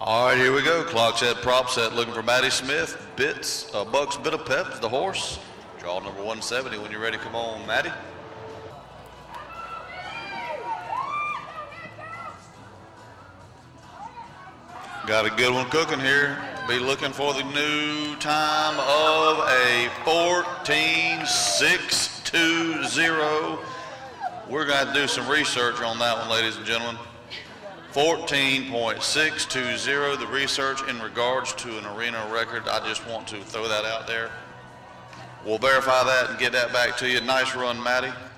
All right, here we go. Clock set, prop set, looking for Madi Smith. Bucks Bit of Pep, the horse. Draw number 170 when you're ready. Come on, Madi. Got a good one cooking here. Be looking for the new time of a 14.620. We're going to do some research on that one, ladies and gentlemen. 14.620, the research in regards to an arena record. I just want to throw that out there. We'll verify that and get that back to you. Nice run, Madi.